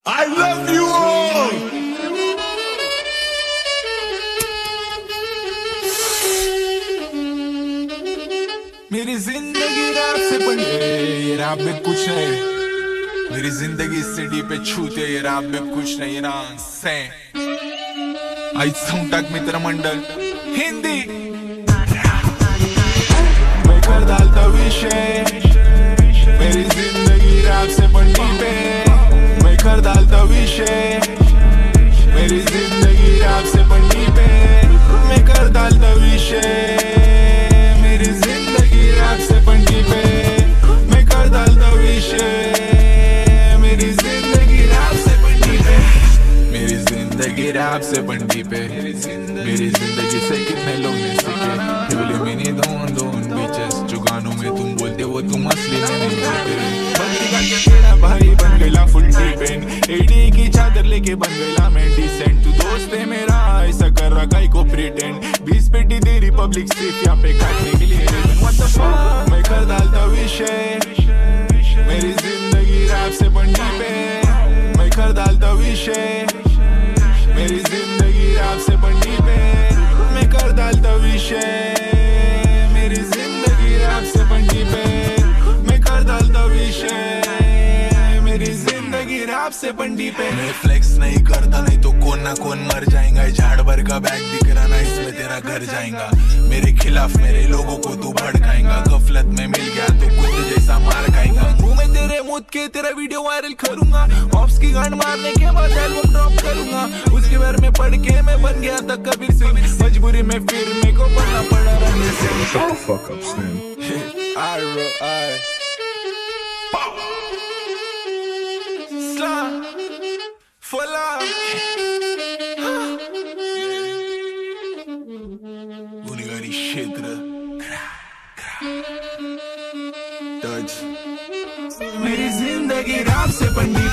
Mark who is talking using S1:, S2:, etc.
S1: I love you all. मेरी जिंदगी रात से बनी ये रात में कुछ नहीं। मेरी जिंदगी सीढ़ी पे छूते ये रात में कुछ नहीं ना से आई संकट मित्र मंडल हिंदी मैं कर डालता विषय मेरी जिंदगी रात से बनी पे मैं कर डालता विषय मेरी जिंदगी रात से बनी पे मैं कर डालता विषय मेरी जिंदगी रात से बनी पे मैं कर डालता विषय मेरी जिंदगी रात से बनी पे मेरी जिंदगी रात से बनी पे मेरी जिंदगी से कितने लोग ने सीखे बोले मैंने दोन बीचेस जो गानों में तुम बोलते वो तुम असली में नहीं बोलते तेरा भाई बन गया फुल डिपेंड एडी की चादर लेके बन गया मैं डिसेंट तू दोस्त है मेरा ऐसा कर रखा ही को प्रिटेंड 20 पेटी दे रिपब्लिक सिर्फ यहाँ पे काटने के लिए व्हाट द फक मैं कर डालता विषय मेरी जिंदगी रात से बनी पे मैं कर डालता विषय मेरी जिंदगी रात से बनी पे मैं कर डालता विषय मेरी जिंदगी रात से बनी पे मैं कर डालता विषय मेरी जिंदगी रात से बंडी पे मैं फ्लेक्स नहीं करता नहीं तो कौन ना कौन मर जाएगा झाड़ भर का बैग दिख रहा ना इसमें तेरा घर जाएगा मेरे खिलाफ मेरे लोगों को तू भड़काएगा गफलत में मिल गया तो कुत्ते जैसा मार खाएगा मुंह में तेरे मुद के तेरा वीडियो वायरल करूंगा ऑप्स की गांड मारने के बाद एल्बम ड्रॉप करूंगा उसके बारे में पढ़ के मैं बन गया था कबीर सिंह मजबूरी में फिर मेरे को बनना पड़ा Ranveer Singh
S2: Shut the fuck up, Slim.
S1: गुन्हेगारी क्षेत्र मेरी जिंदगी रात से बनी